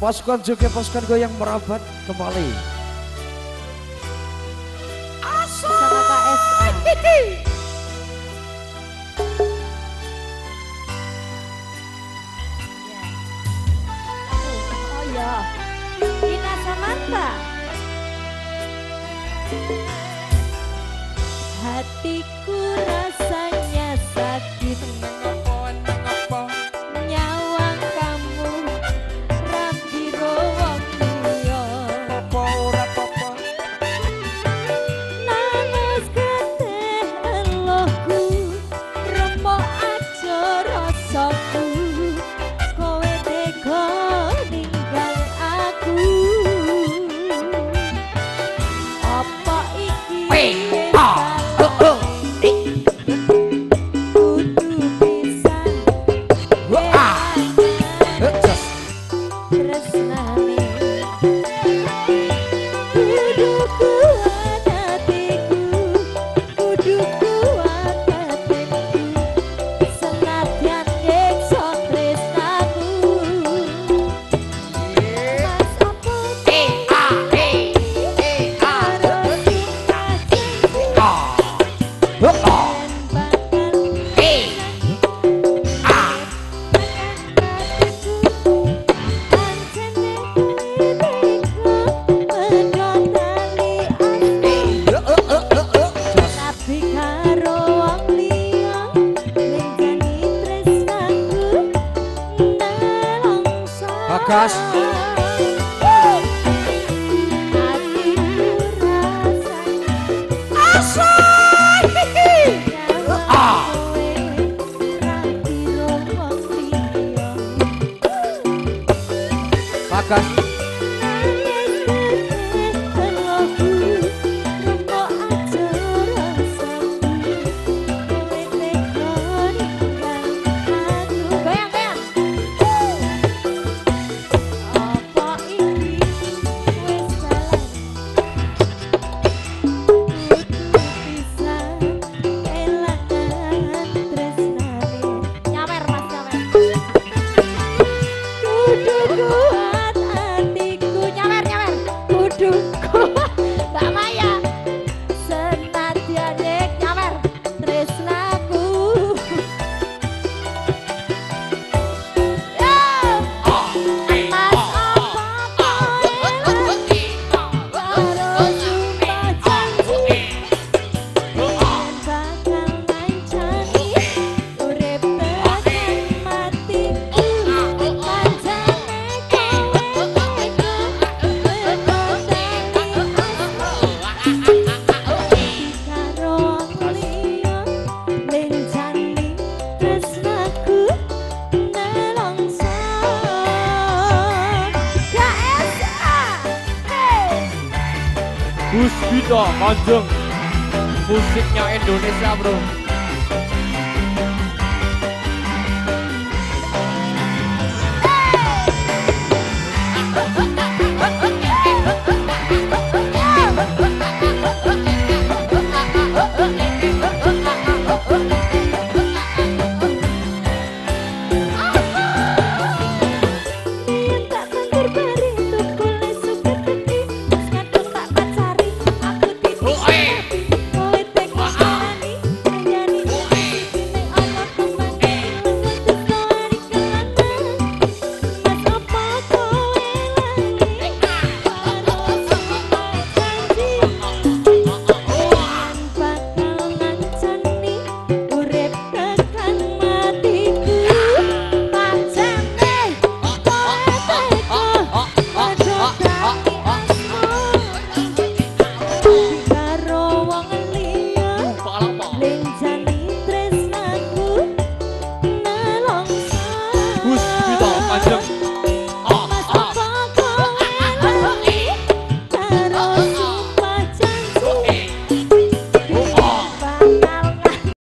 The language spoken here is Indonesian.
Poskon juga poskon goyang merabat kembali. Sama KSA. Oh ya, Dina Samantha. Hatiku rasanya sakit. Nyawang kamu rambiro wong liya. Nangis getih elohku, remuk aja rasaku. Kowe tega ninggal aku. Apa iki wis salah? Kudu pisan tresnane. Kudu kuat hatiku, kudu kuat hatiku. Senadyan nyiksa tresnaku. Mas apa Bagas. Bagas. Kuat hatiku, nyawer kudu kuat Mbak Maya senadyan nyawer tresnaku. Mas apa karo sumpah janji yen bakal ngancani urip tekan matiku. Gus Bita Kanjeng, musiknya Indonesia bro.